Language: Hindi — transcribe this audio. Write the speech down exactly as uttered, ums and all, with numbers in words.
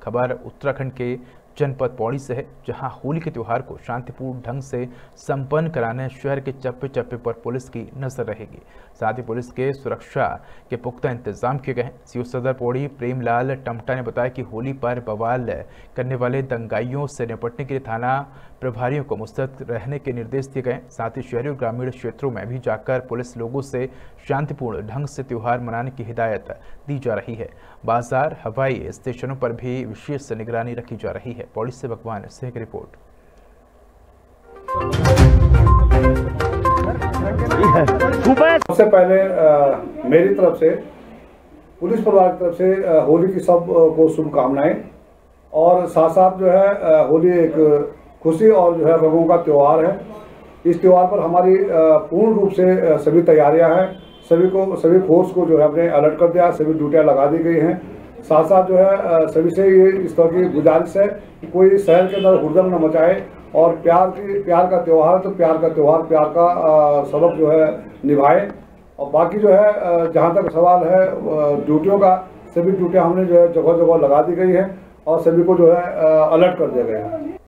खबर उत्तराखंड के जनपद पौड़ी से है, जहां होली के त्यौहार को शांतिपूर्ण ढंग से संपन्न कराने शहर के चप्पे चप्पे पर पुलिस की नजर रहेगी। साथ ही पुलिस के सुरक्षा के पुख्ता इंतजाम किए गए हैं। सीओ सदर पौड़ी प्रेमलाल टमटा ने बताया कि होली पर बवाल करने वाले दंगाइयों से निपटने के लिए थाना प्रभारियों को मुस्तैद रहने के निर्देश दिए गए। साथ ही शहरी और ग्रामीण क्षेत्रों में भी जाकर पुलिस लोगों से शांतिपूर्ण ढंग से त्यौहार मनाने की हिदायत दी जा रही है। बाजार, हवाई स्टेशनों पर भी विशेष निगरानी रखी जा रही है। पौड़ी से भगवान सिंह की रिपोर्ट। सबसे पहले आ, मेरी तरफ से पुलिस परिवार की तरफ से आ, होली की सब को शुभकामनाएं, और साथ साथ जो है आ, होली एक खुशी और जो है रंगों का त्यौहार है। इस त्यौहार पर हमारी पूर्ण रूप से सभी तैयारियां हैं। सभी को सभी फोर्स को जो है हमने अलर्ट कर दिया, सभी ड्यूटियां लगा दी गई हैं। साथ साथ जो है सभी से ये इस तरह की गुजारिश है कि कोई शहर के अंदर हुड़दंग न मचाए, और प्यार की प्यार का त्यौहार है तो प्यार का त्यौहार प्यार का सबक जो है निभाए। और बाकी जो है जहाँ तक सवाल है ड्यूटियों का, सभी ड्यूटियाँ हमने जो है जगह जगह लगा दी गई है और सभी को जो है अलर्ट कर दिया गया है।